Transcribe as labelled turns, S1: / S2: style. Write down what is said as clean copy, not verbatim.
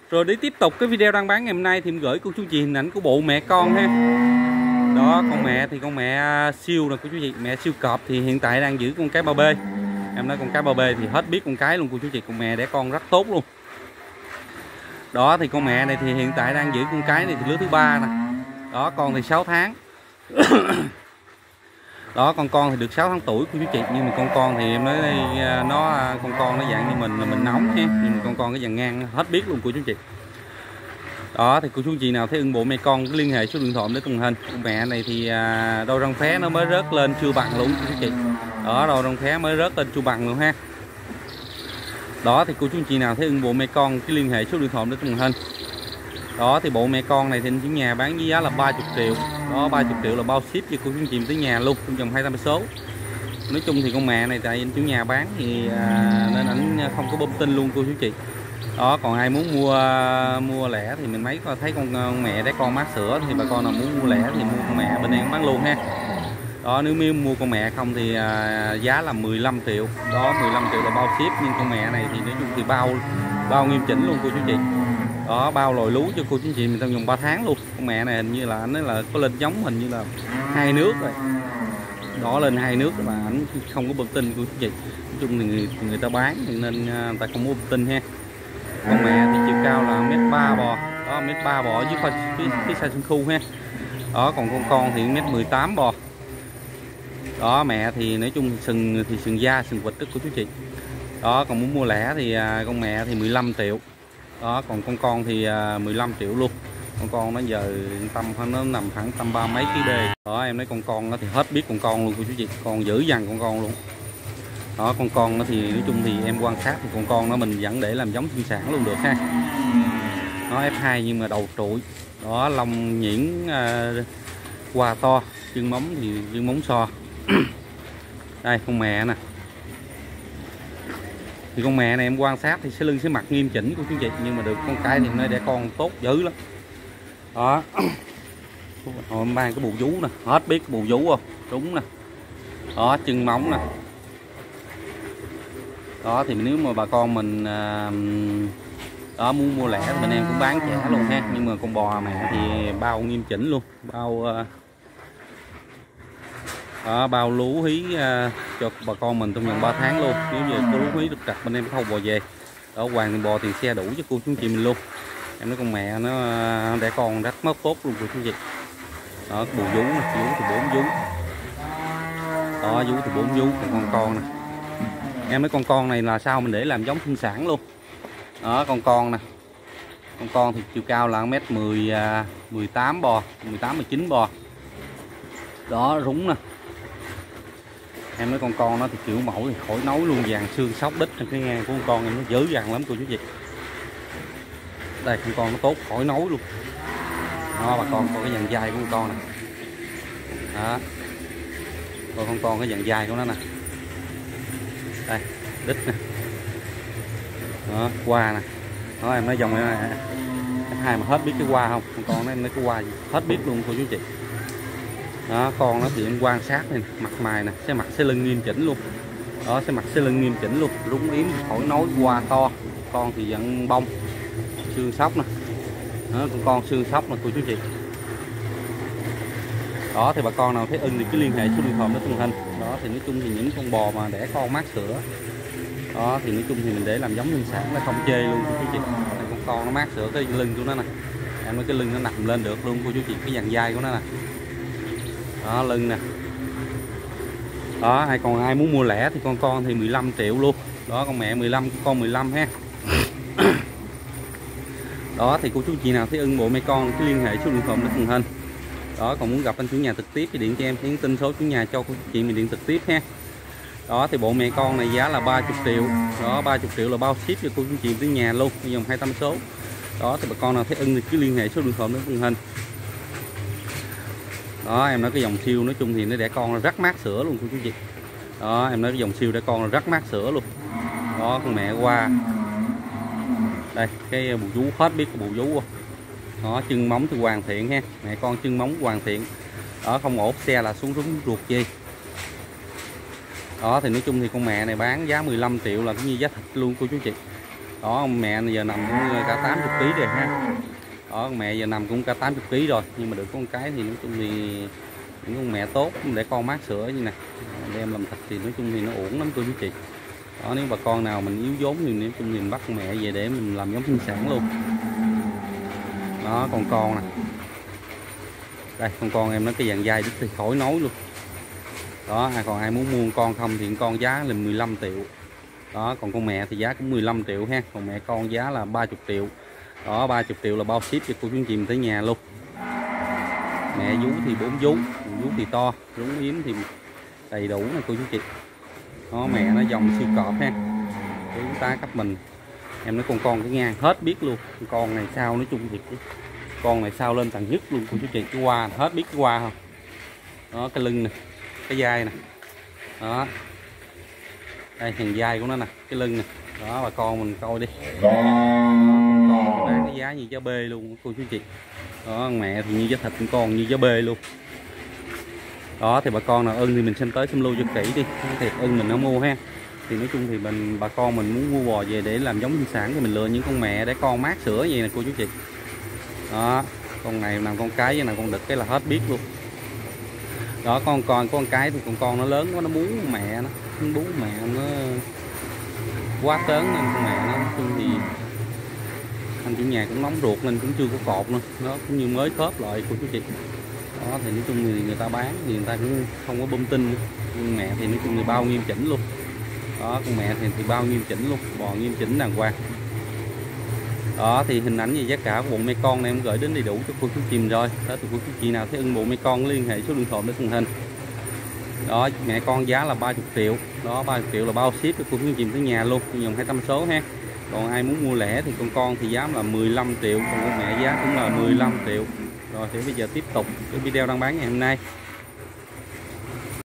S1: Rồi để tiếp tục cái video đang bán ngày hôm nay thì em gửi cô chú chị hình ảnh của bộ mẹ con ha. Đó, con mẹ thì con mẹ siêu nè cô chú chị, mẹ siêu cọp thì hiện tại đang giữ con cái bao bê. Em nói con cái bao bê thì hết biết con cái luôn cô chú chị, con mẹ đẻ con rất tốt luôn. Đó thì con mẹ này thì hiện tại đang giữ con cái này thì lứa thứ 3 nè. Đó, con thì 6 tháng. Đó, con thì được 6 tháng tuổi cô chú chị, nhưng mà con thì em nói đây con nó dạng như mình là mình nóng ha, nhưng mà con cái dàn ngang hết biết luôn cô chú chị. Đó thì cô chú chị nào thấy ưng bộ mẹ con cứ liên hệ số điện thoại để tung hình. Con mẹ này thì đôi răng phé nó mới rớt lên chưa bằng luôn cô chú chị. Đó, đôi răng phé mới rớt lên chưa bằng luôn ha. Đó thì cô chú chị nào thấy ưng bộ mẹ con cứ liên hệ số điện thoại để tung hình. Đó thì bộ mẹ con này thì anh chủ nhà bán với giá là 30 triệu. Đó, 30 triệu là bao ship cho cô chú chị tới nhà luôn, trong vòng 200 số. Nói chung thì con mẹ này tại anh chủ nhà bán thì nên ảnh không có bơm tinh luôn cô chú chị. Đó, còn ai muốn mua lẻ thì mình thấy con mẹ đẻ con mát sữa thì bà con nào muốn mua lẻ thì mua con mẹ bên em bán luôn ha. Đó, nếu mua con mẹ không thì giá là 15 triệu. Đó, 15 triệu là bao ship, nhưng con mẹ này thì nói chung thì bao nghiêm chỉnh luôn cô chú chị. Đó, bao lồi lú cho cô chú chị mình trong vòng 3 tháng luôn. Con mẹ này hình như là anh ấy là có lên giống hình như là 2 nước rồi. Đó, lên 2 nước mà ảnh không có bơm tinh cô chú chị. Nói chung thì người ta bán thì nên người ta không có bơm tinh ha. Con mẹ thì chiều cao là 1m3 bò. Đó, 1m3 bò với phía size xương khu ha. Đó, còn con thì 1m18 bò. Đó, mẹ thì nói chung sừng da sừng vịt đó của chú chị. Đó, còn muốn mua lẻ thì con mẹ thì 15 triệu. Đó, còn con thì 15 triệu luôn. Con nó giờ nó nằm khoảng tầm 30 mấy kg đề. Đó, em nói con nó thì hết biết con luôn của chú chị, con dữ dằn con luôn. Đó, con nó thì nói chung thì em quan sát thì con nó mình vẫn để làm giống sinh sản luôn được ha. Nó F2 nhưng mà đầu trụi. Đó, lông nhuyễn qua to, chân móng thì chân móng so. Đây con mẹ nè. Thì con mẹ này em quan sát thì lưng mặt nghiêm chỉnh của chú chị, nhưng mà được con cái thì nó đẻ con tốt dữ lắm. Đó. Hồi em mang cái bù vú nè, hết biết cái bù vú không? Đúng nè. Đó, chân móng nè. Đó thì nếu mà bà con mình đó muốn mua lẻ thì bên em cũng bán trẻ luôn ha, nhưng mà con bò mẹ thì bao nghiêm chỉnh luôn, bao lú hí cho bà con mình trong vòng 3 tháng luôn. Nếu như có lú hí được trật bên em thâu bò về. Đó, hoàn bò tiền xe đủ cho cô chú chị mình luôn. Em nói con mẹ nó đẻ con rất mất tốt luôn cô chú chị. Đó, bù vú nè, vú thì 4 vú. Đó, vú thì 4 vú, con nè. Em nói con này là sao mình để làm giống sinh sản luôn. Đó, con nè. Con thì chiều cao là 1m18 bò, 18-19 bò. Đó, rúng nè. Em nói con nó thì kiểu mẫu thì khỏi nói luôn, vàng xương sóc đít trên cái ngang của con em nó dữ dằn lắm cô chú chị. Đây con nó tốt khỏi nói luôn. Đó, bà con coi cái dàn dai của con nè. Đó. Coi con cái dàn dai của nó nè. Đây, đít nè. Đó, qua nè. Đó, em nói dòng này hai mà hết biết cái qua không? Con nó em nói cái qua gì hết biết luôn cô chú chị. Đó, con nó thì em quan sát này, mặt mày nè, mặt lưng nghiêm chỉnh luôn. Đó, mặt lưng nghiêm chỉnh luôn, rúng yếm khỏi nói, qua to. Con thì vẫn bông, xương sóc nè. Đó, con xương sóc nè cô chú chị. Đó thì bà con nào thấy ưng thì cứ liên hệ số điện thoại để tung hình. Đó thì nói chung thì những con bò mà đẻ con mát sữa. Đó thì nói chung thì mình để làm giống sinh sản nó không chê luôn cô chú chị. Con nó mát sữa, cái lưng của nó nè. Em nói cái lưng nó nằm lên được luôn cô chú chị, cái dàn dai của nó nè. Đó, lưng nè. Đó, ai muốn mua lẻ thì con thì 15 triệu luôn. Đó, con mẹ 15, con 15 ha. Đó thì cô chú chị nào thấy ưng bộ mẹ con cứ liên hệ số điện thoại để tung hình. Đó, còn muốn gặp anh chủ nhà trực tiếp thì điện cho em, nhắn tin số chủ nhà cho cô chú chị mình điện trực tiếp ha. Đó thì bộ mẹ con này giá là 30 triệu. Đó, 30 triệu là bao ship cho cô chú chị tới nhà luôn, vòng 200 số. Đó thì bà con nào thấy ưng thì cứ liên hệ số điện thoại để tung hình. Đó, em nói cái dòng siêu nói chung thì nó đẻ con là rất mát sữa luôn cô chú chị. Đó, em nói cái dòng siêu đẻ con là rất mát sữa luôn. Đó, con mẹ qua. Đây, cái bù vú hết biết cái bù vú không? Đó, chân móng thì hoàn thiện ha. Mẹ con chân móng hoàn thiện. Đó, không ổ xe là xuống rúng ruột gì. Đó thì nói chung thì con mẹ này bán giá 15 triệu là cũng như giá thịt luôn cô chú chị. Đó con mẹ giờ nằm cũng cả 80 kg rồi ha. Đó con mẹ giờ nằm cũng cả 80 kg rồi, nhưng mà được con cái thì nói chung thì những con mẹ tốt để con mát sữa như này đem làm thịt thì nói chung thì nó ổn lắm cô chú chị. Đó, nếu bà con nào mình yếu vốn thì nói chung thì mình bắt con mẹ về để mình làm giống sinh sản luôn. Đó con nè, đây con em nó cái dàn dai đứt thì khỏi nói luôn. Đó còn ai muốn mua con không thì con giá là 15 triệu. Đó còn con mẹ thì giá cũng 15 triệu ha, còn mẹ con giá là 30 triệu. Đó 30 triệu là bao ship cho cô chú anh chị tới nhà luôn. Mẹ vú thì 4 vú, vú thì to, vú yếm thì đầy đủ nè cô chú chị. Đó mẹ nó dòng siêu cọp ha, chúng ta cấp mình. Em nói con cái ngang hết biết luôn, con này sao nói chung thì con này sao lên tầng nhất luôn cô chú chị. Cái qua hết biết cái qua không. Đó cái lưng nè, cái vai nè. Đó đây hàng vai của nó nè, cái lưng nè. Đó bà con mình coi đi. Con bán cái giá như giá bê luôn cô chú chị. Đó mẹ thì như giá thịt, con như giá bê luôn. Đó thì bà con nào ưng thì mình xem tới xem lưu cho kỹ đi, thiệt ưng mình nó mua ha. Thì nói chung thì bà con mình muốn mua bò về để làm giống sinh sản thì mình lựa những con mẹ để con mát sữa vậy nè cô chú chị. Đó con này làm con cái với là con đực cái là hết biết luôn. Đó con cái thì con nó lớn quá, nó bú mẹ nó bú mẹ nó quá lớn nên con mẹ nó chung thì anh chủ nhà cũng nóng ruột nên cũng chưa có cột nữa, nó cũng như mới khớp lại cô chú chị. Đó thì nói chung thì người ta bán thì người ta cũng không có bơm tinh, nhưng mẹ thì nói chung thì bao nghiêm chỉnh luôn. Đó con mẹ thì bao nghiêm chỉnh luôn, bò nghiêm chỉnh đàng hoàng. Đó thì hình ảnh và giá cả của bộ mẹ con này em gửi đến đầy đủ cho cô chú chị rồi. Đó thì cô chú chị nào thấy ưng bộ mẹ con liên hệ số điện thoại để màn hình. Đó mẹ con giá là 30 triệu. Đó 30 triệu là bao ship cho cô chú chị tới nhà luôn, dòng 200 số ha. Còn ai muốn mua lẻ thì con thì giá là 15 triệu, còn con mẹ giá cũng là 15 triệu. Rồi thì bây giờ tiếp tục cái video đang bán ngày hôm nay.